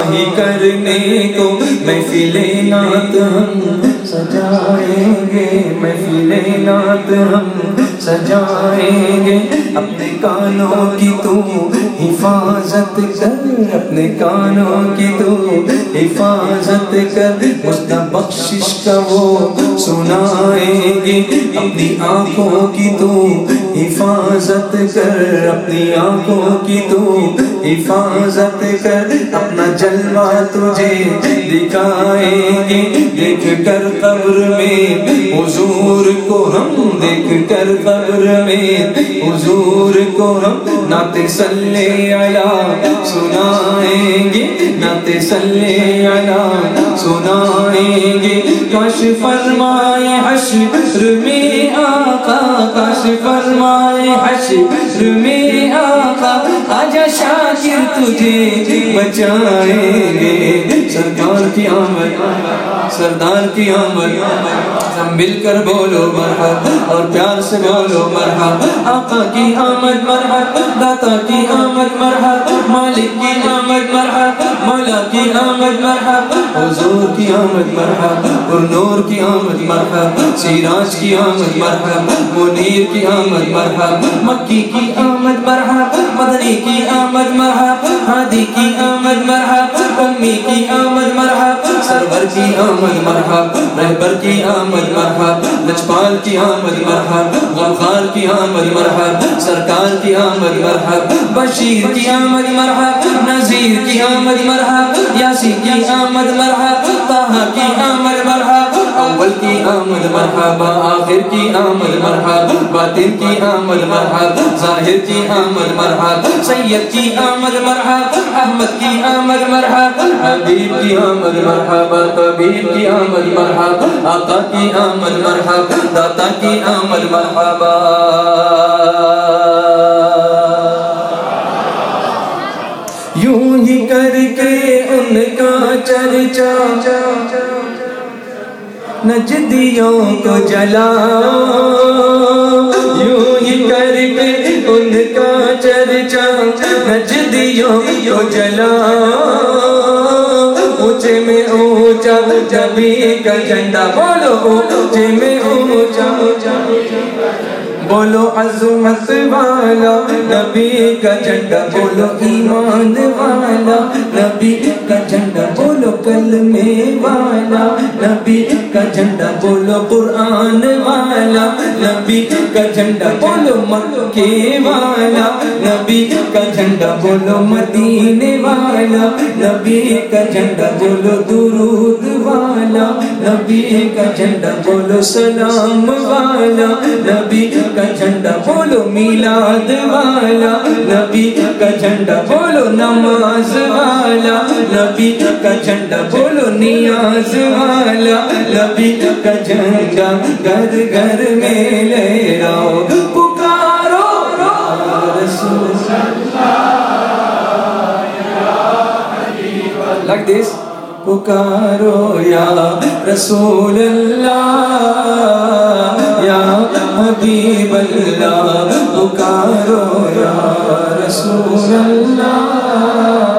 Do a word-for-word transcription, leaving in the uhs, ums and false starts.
ہی کرنے کو محفل نعت ہم سجائیں گے، محفل نعت ہم سجائیں گے۔ اپنے کانوں کی تو حفاظت کر، اپنے کانوں کی تو حفاظت کر، مجھ بخشش کا وہ سنائیں گے۔ اپنی آنکھوں کی تو حفاظت کر، اپنی آنکھوں کی تو حفاظت کر، اپنا جلوہ تجھے دکھائیں گے۔ دیکھ کر قبر میں حضور کو ہم، دیکھ کر قبر میں حضور کو ہم نعت صلی علی سنائیں گے، نعت صلی علی سنائیں گے۔ کاش فرمائے حشر میں آقا، کاش فرمائے حشر میں آقا، آجا شاکر تجھے بچائیں گے۔ سرکار کی آمد، سردار کی آمد، ہم مل کر بولو مرحبا اور پیار سے بولو مرحبا۔ آقا کی آمد مرحبا، داتا کی آمد مرحبا، مالک کی آمد مرحبا، مولا کی آمد مرحبا، حضور کی آمد مرحبا، اور نور کی آمد مرحبا، سراج کی آمد مرحبا، منیر کی آمد مرحبا، مکی کی آمد مرحبا، مدنی کی آمد مرحبا، ہادی کی آمد مرحبا، امی کی آمد مرحبا، سرور کی آمد مرحبا، رہبر کی آمد مرحبا، لجپال کی آمد مرحبا، غمخوار کی آمد مرحبا، سرکار کی آمد مرحبا، بشیر کی آمد مرحبا، نذیر کی آمد مرحبا، یاسین کی آمد مرحبا، طہ کی آمد مرحبا، اول کی آمد مرحبا، آخر کی آمد مرحبا، باطن کی آمد مرحبا، ظاہر کی آمد مرحبا، سید کی آمد مرحبا، احمد کی آمد مرحبا، حبیب کی آمد مرحبا، طبیب کی آمد مرحبا، آقا کی آمد مرحبا، داتا کی آمد مرحبا۔ یوں ہی کر کے ان کا چرچا نجدیوں کو جلا، یوں ہی کر کے ان کا چرچا نجدیوں کو جلا، اونچے میں اونچا نبی کا جھنڈا، بولو اونچے میں اونچا بولو عظمت والا نبی کا جھنڈا، بولو ایمان والا نبی کا جھنڈا، بولو کلمے والا نبی کا جھنڈا، بولو قرآن والا نبی کا جھنڈا، بولو مکے والا نبی کا جھنڈا، بولو مدینے والا نبی کا جھنڈا، بولو درود والا نبی کا جھنڈا، بولو سلام والا نبی کا جھنڈا، بولو میلاد والا نبی کا جھنڈا، بولو نماز والا نبی کا جھنڈا، بولو نیاز والا نبی کا جھنڈا، گھر گھر میں لہراؤ پکارو رسول like this، پکارو یا رسول اللہ یا حبیب اللہ، پکارو یا رسول اللہ